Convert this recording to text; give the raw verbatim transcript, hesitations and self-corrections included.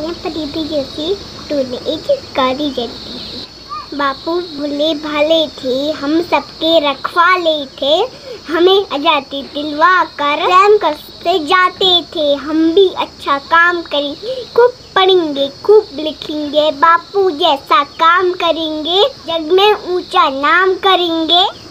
यहाँ परीदी जैसी टूने एक कारी जलती थी। बापू भोले भाले थे, हम सबके रखवाले थे, हमें आजादी दिलवा कर प्रेम करते जाते थे। हम भी अच्छा काम करेंगे, खूब पढ़ेंगे, खूब लिखेंगे, बापू जैसा काम करेंगे, जग में ऊंचा नाम करेंगे।